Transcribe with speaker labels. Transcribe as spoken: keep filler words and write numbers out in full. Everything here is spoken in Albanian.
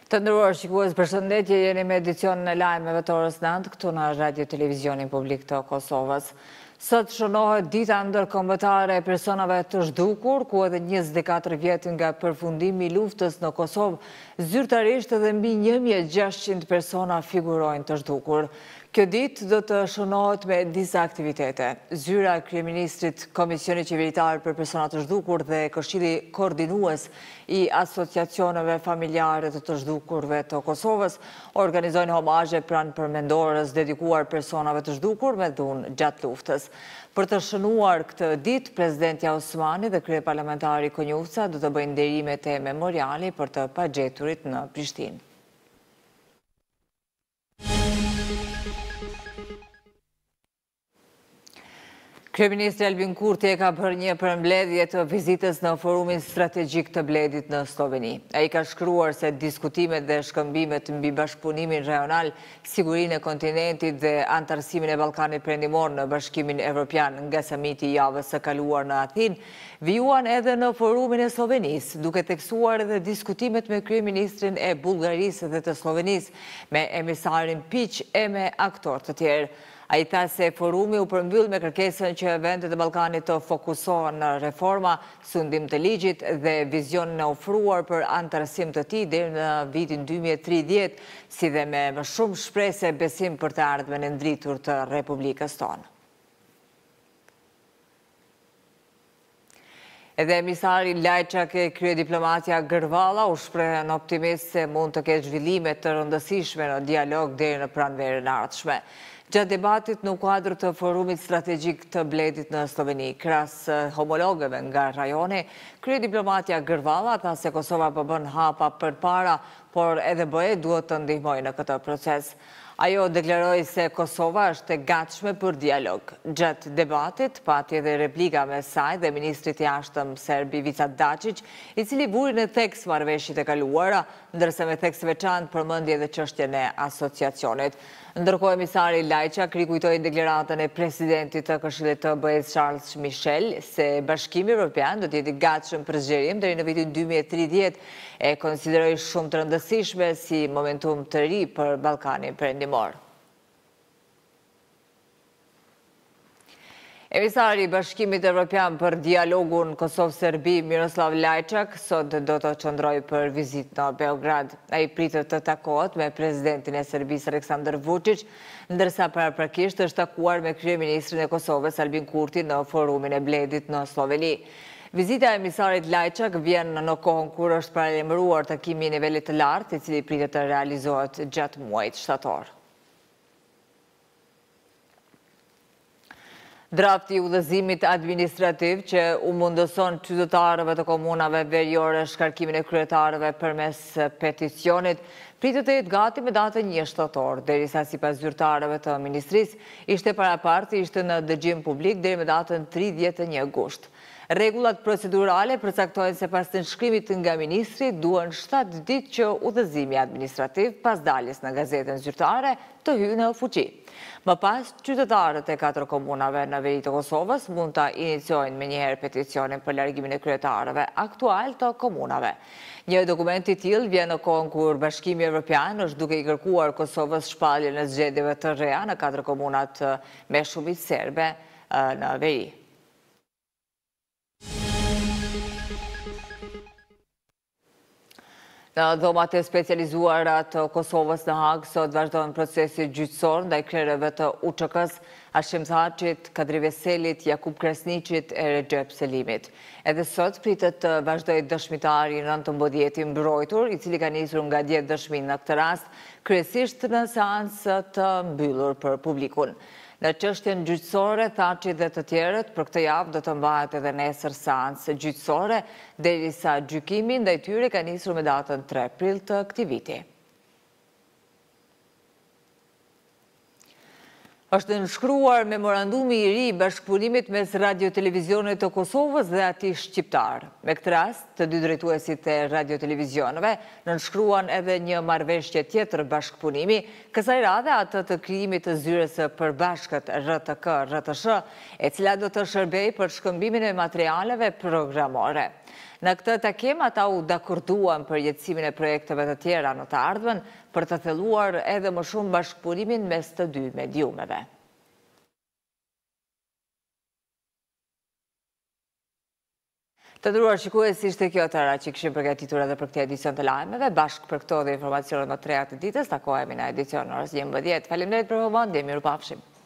Speaker 1: Të ndëruar shikues, përshëndetje, jeni me edicionin e lajmeve të orës nëntë këtu në Radio Televizionin Publik të Kosovës. Sot shënohet dita ndërkombëtare e personave të zhdukur, ku edhe njëzet e katër vjet nga përfundimi i luftës në Kosovë, zyrtarisht edhe mbi një mijë e gjashtëqind persona figurojnë të zhdukur. Kjo ditë do të shënohet me disa aktivitete. Zyra e Kryeministrit, Komisioni Qeveritar për Persona të Zhdukur dhe Këshilli Koordinues i Asociacioneve Familjare të të Zhdukurve të Kosovës organizojnë homazhe pranë përmendorës dedikuar personave të zhdukur me dhunë gjatë luftës. Për të shënuar këtë ditë, Presidenti Osmani dhe kryeparlamentari Konjufca do të bëjnë nderimet e memoriali për të pagjeturit në Prishtinë. Kryeministri Albin Kurti e ka bërë një përmbledhje të vizitës në forumin strategjik të Bledit në Sloveni. Ai ka shkruar se diskutimet dhe shkëmbimet mbi bashkëpunimin rajonal, sigurinë e kontinentit dhe antarësimin e Ballkanit Perëndimor në Bashkimin Evropian nga samiti i javës së kaluar në Athinë, vijuan edhe në forumin e Slovenisë, duke theksuar edhe diskutimet me kryeministrin e Bullgarisë dhe të Slovenisë, me emisarin Piç e me aktorë të tjerë. A i tha se forumi u përmbyll me kërkesën që vendet e Ballkanit të fokusohen në reforma, sundim të ligjit dhe vizionin e ofruar për antarësim të tij deri në vitin dy mijë e tridhjetë, si dhe me më shumë shpresë e besim për të ardhmen e ndritur të Republikës tonë. Edhe emisari Lajçak e kryediplomatja Gërvalla u shprehën optimist se mund të ketë zhvillime të rëndësishme në dialog deri në pranverën e ardhshme. Gjatë debatit në kuadër të forumit strategjik të Bledit në Sloveni, krahas homologëve nga rajoni, kryediplomatja Gërvalla tha se Kosova po bën hapa përpara, por edhe B E duhet të ndihmojë në këtë proces. Ajo deklaroi se Kosova është e gatshme për dialog. Gjatë debatit pati edhe replika me saj dhe ministrit i jashtëm serb Ivica Dačić, i cili vuri në theks marrëveshjet e kaluara, ndërsa me theks veçantë përmendi edhe çështjen e asociacionit. Ndërkohë, emisari Lajçak rikujtoi deklaratën e presidentit të Këshillit të B E-s Charles Michel se Bashkimi Evropian do të jetë i gatshëm për zgjerim deri në vitin dy mijë e tridhjetë, e konsideroi shumë të rëndësishme si momentum të ri për Ballkanin Perëndimor. Emisari i Bashkimit Evropian për dialogun Kosovë-Serbi, Miroslav Lajçak, sot do të qëndrojë për vizitë në Beograd. Ai pritet të takohet me presidentin e Serbisë Aleksandar Vučić, ndërsa paraprakisht është takuar me kryeministrin e Kosovës Albin Kurti në forumin e Bledit në Sloveni. Vizita e emisarit Lajçak vjen në kohën kur është paralajmëruar takimi i nivelit të lartë, i cili pritet të realizohet gjatë muajit shtator. Drafti i udhëzimit administrativ që u mundëson qytetarëve të komunave veriore shkarkimin e kryetarëve përmes peticionit pritet të jetë gati me datën një shtator, derisa sipas zyrtarëve të ministrisë ishte paraparti ishte në dëgjim publik deri me datën tridhjetë e një gusht. Rregullat procedurale përcaktojnë se pas të nënshkrimit nga ministri duhen shtatë ditë që udhëzimi administrativ pas daljes në gazetën zyrtare të hyjë në fuqi. Më pas, qytetarët e katër komunave në veri të Kosovës mund të iniciojnë me njëherë peticionin për largimin e kryetarëve aktual të komunave. Një dokument i tillë vjen në kohën kur Bashkimi Evropian është duke i kërkuar Kosovës shpalljen e zgjedhjeve të reja në katër komunat me shumicë serbe në veri. Në dhomat e specializuara të Kosovës në Hagë, sot vazhdojnë procesi gjyqësor ndaj krerëve të U Ç K-s, Hashim Thaçit, Kadri Veselit, Jakub Kresniqit e Recep Selimit. Edhe sot pritet të vazhdojë dëshmitari nëntëmbëdhjeti mbrojtur, i cili ka nisur nga dhjetë dëshmi në këtë rast, kryesisht në seancë të mbyllur për publikun. Në çështjen gjyqësore, Thaçi dhe të tjerët për këtë javë do të mbahet edhe nesër seancë gjyqësore, derisa gjykimi ndaj tyre ka nisur me datën tre prill të këtij viti. Është nënshkruar memorandumi i ri i bashkëpunimit mes radio-televizionit të Kosovës dhe atij shqiptar. Me këtë rast, të dy drejtuesit e radio-televizionëve nënshkruan edhe një marrëveshje tjetër bashkëpunimi, kësaj radhe atë të krijimit të zyres së përbashkët R T K R T S H, e cila do të shërbejë për shkëmbimin e materialeve programore. Në këtë takim, ata u dakorduan për jetësimin e projekteve të tjera në të ardhmen për të thelluar edhe më shumë bashkëpunimin mes të dy mediumeve. Të nderuar shikues, ishte kjo tëra që kishim përgatitur edhe për këtë edicion të lajmeve. Bashkë për këto dhe informacionet më të reja të ditës, takohemi në edicion në orës njëmbëdhjetë. Faleminderit për vëmendje, mirupafshim.